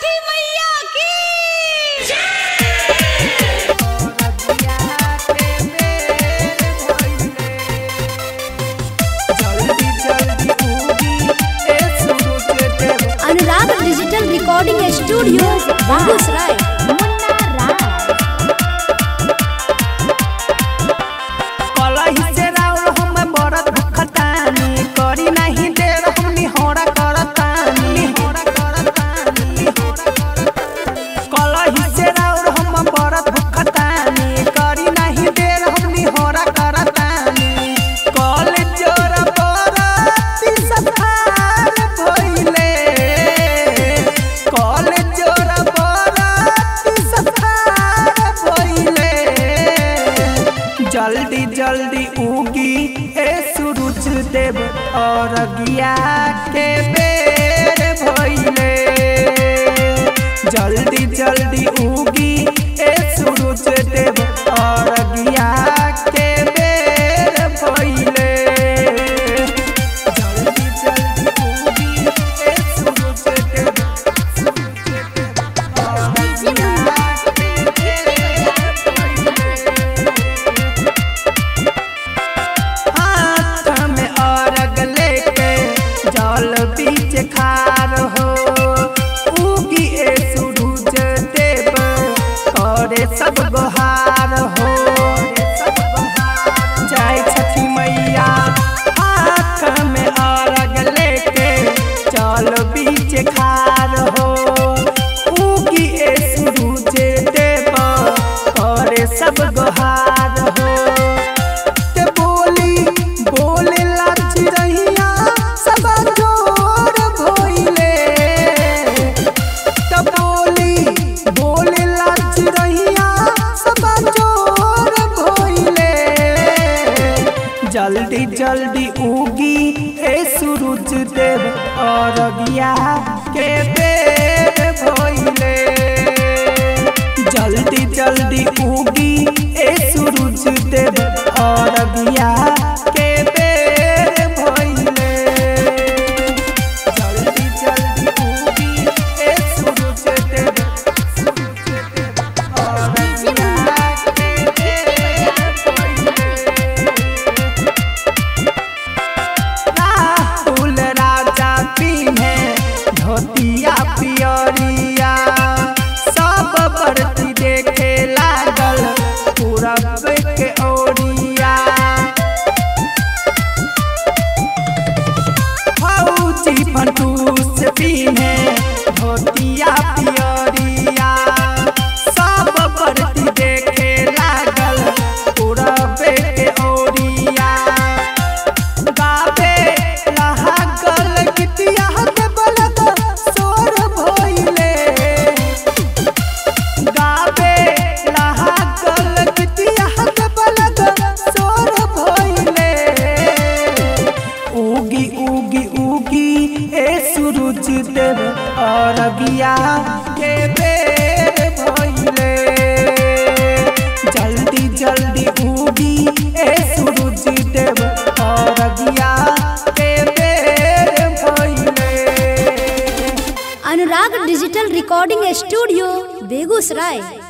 छठी मैया की Anurag digital recording studio Begusarai. जल्दी जल्दी उगी ए सूरज देव और अगिया के बेर भइले। जल्दी जल्दी उगी ए सूरज देव और अगिया के बेर भइले। जल्दी जल्दी उगी ए सूरज देव बीच खार हो उगी ए सूरज देव और सब गोहार हो। जय छठी मैया हाथ में अर्घ लेके चल बीच खार हो उगी ए सूरज देव और सब गोहार हो। बोले लाच रहिया सब जल्दी जल्दी उगी ए सूरज देव और अगिया के बेर भइले। जल्दी जल्दी उगी ए सूरज देव और अगिया के बेर भइले। जल्दी जल्दी उगी ए सूरज देव और अगिया के बेर भइले। धोतिया पियरिया सब बरती देखे लागल पूरब के ओरिया। फौजी फंटूस पीने धोतिया पियरिया सब बरती देखे लागल पूरब के ओरिया। गावे लागल गीतिया सूरज देव और अगिया के बेर भइले। जल्दी जल्दी उगी ए सूरज देव और अगिया के बेर भइले। Anurag digital recording studio Begusarai.